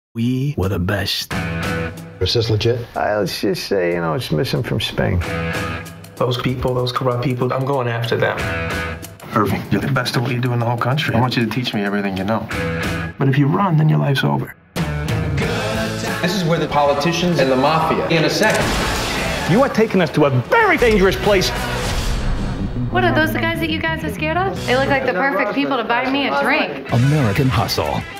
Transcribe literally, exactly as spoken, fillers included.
We were the best. Is this legit? Uh, let's just say, you know, it's missing from Spain. Those people, those corrupt people, I'm going after them. Irving, you're the best at what you do in the whole country. I want you to teach me everything you know. But if you run, then your life's over. This is where the politicians and the mafia in a second. You are taking us to a very dangerous place. What, are those the guys that you guys are scared of? They look like the perfect people to buy me a drink. American Hustle.